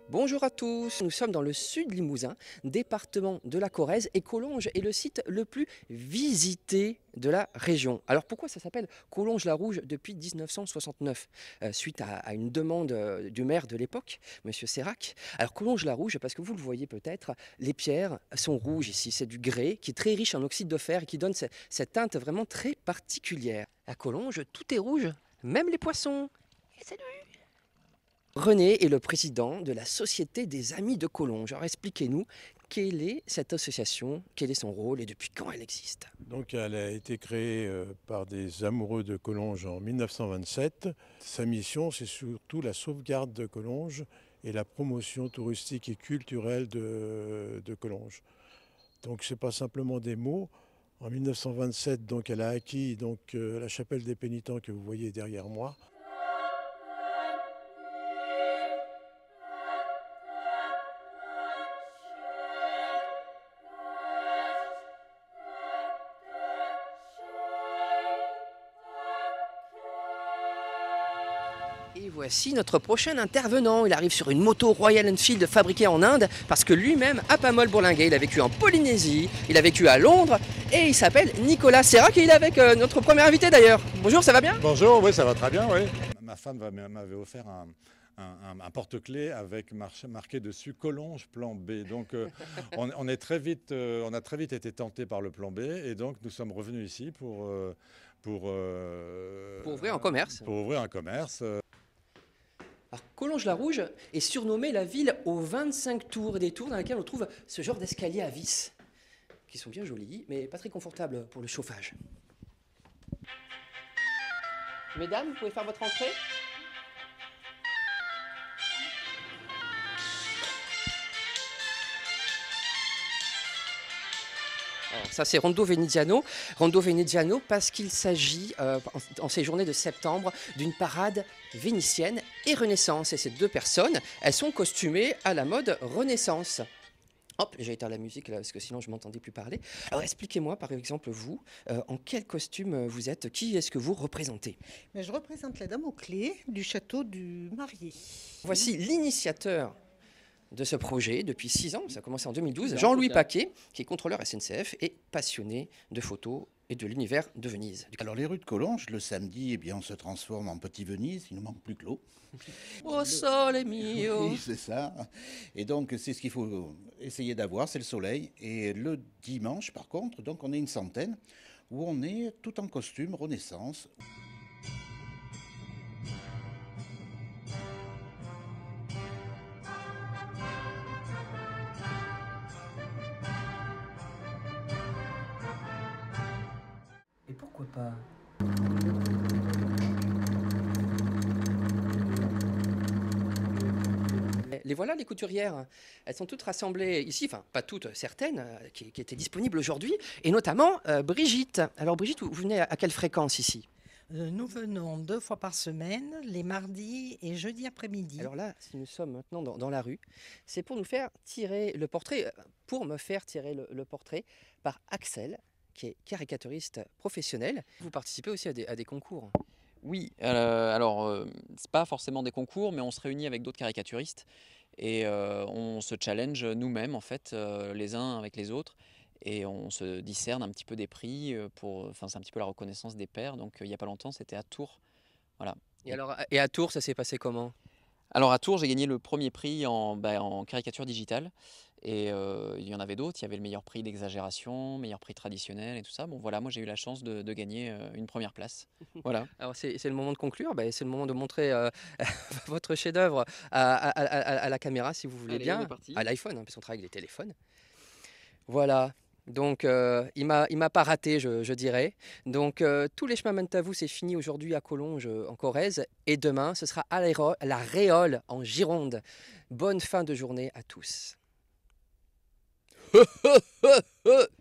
Bonjour à tous, nous sommes dans le sud Limousin, département de la Corrèze, et Collonges est le site le plus visité de la région. Alors pourquoi ça s'appelle Collonges-la-Rouge depuis 1969 suite à une demande du maire de l'époque, Monsieur Sérac. Alors Collonges-la-Rouge, parce que vous le voyez peut-être, les pierres sont rouges ici, c'est du grès qui est très riche en oxyde de fer et qui donne cette teinte vraiment très particulière. À Collonges, tout est rouge, même les poissons. Et salut! René est le président de la Société des Amis de Collonges. Alors expliquez-nous, quelle est cette association, quel est son rôle et depuis quand elle existe? Donc, elle a été créée par des amoureux de Collonges en 1927. Sa mission, c'est surtout la sauvegarde de Collonges et la promotion touristique et culturelle de Collonges. Donc, ce n'est pas simplement des mots. En 1927, donc, elle a acquis la chapelle des pénitents que vous voyez derrière moi. Et voici notre prochain intervenant. Il arrive sur une moto Royal Enfield fabriquée en Inde parce que lui-même a pas mal bourlingué. Il a vécu en Polynésie, il a vécu à Londres et il s'appelle Nicolas Sérac et il est avec notre premier invité d'ailleurs. Bonjour, ça va bien? Bonjour, oui, ça va très bien, oui. Ma femme m'avait offert un porte-clés avec marqué dessus Collonges plan B. Donc on a très vite été tenté par le plan B et donc nous sommes revenus ici pour ouvrir un commerce. Pour ouvrir un commerce. Alors, Collonges-la-Rouge est surnommée la ville aux 25 tours, des tours dans lesquelles on trouve ce genre d'escaliers à vis, qui sont bien jolis, mais pas très confortables pour le chauffage. Mesdames, vous pouvez faire votre entrée? Alors, ça c'est Rondo Veneziano. Rondo Veneziano parce qu'il s'agit en ces journées de septembre d'une parade vénitienne et Renaissance. Et ces deux personnes, elles sont costumées à la mode Renaissance. Hop, j'ai éteint la musique là parce que sinon je m'entendais plus parler. Alors expliquez-moi par exemple vous, en quel costume vous êtes, qui est-ce que vous représentez? Mais je représente la dame aux clés du château du marié. Voici l'initiateur de ce projet depuis 6 ans, ça a commencé en 2012, Jean-Louis Paquet, qui est contrôleur SNCF et passionné de photos et de l'univers de Venise. Alors les rues de Collonges, le samedi, eh bien, on se transforme en petit Venise, il ne manque plus que l'eau. Oh sole mio! Oui, c'est ça. Et donc c'est ce qu'il faut essayer d'avoir, c'est le soleil. Et le dimanche, par contre, donc on est une centaine, où on est tout en costume Renaissance. Et pourquoi pas? Les voilà les couturières, elles sont toutes rassemblées ici, enfin pas toutes, certaines qui étaient disponibles aujourd'hui, et notamment Brigitte. Alors Brigitte, vous venez à quelle fréquence ici? Nous venons 2 fois par semaine, les mardis et jeudi après-midi. Alors là, si nous sommes maintenant dans la rue, c'est pour nous faire tirer le portrait, pour me faire tirer le portrait par Axel, qui est caricaturiste professionnel. Vous participez aussi à des concours. Oui, c'est pas forcément des concours, mais on se réunit avec d'autres caricaturistes et on se challenge nous-mêmes en fait, les uns avec les autres et on se discerne un petit peu des prix c'est un petit peu la reconnaissance des pairs. Donc il y a pas longtemps, c'était à Tours, voilà. Et à Tours, ça s'est passé comment? Alors à Tours, j'ai gagné le premier prix en caricature digitale et il y en avait d'autres. Il y avait le meilleur prix d'exagération, meilleur prix traditionnel et tout ça. Bon voilà, moi j'ai eu la chance de gagner une première place. Voilà. Alors c'est le moment de conclure, c'est le moment de montrer votre chef-d'œuvre à la caméra si vous voulez. Allez, bien, on est parti. à l'iPhone, parce qu'on travaille avec les téléphones. Voilà, donc il m'a pas raté, je dirais. Donc tous les chemins mènent à vous, c'est fini aujourd'hui à Collonges en Corrèze, et demain ce sera à la Réole en Gironde. Bonne fin de journée à tous.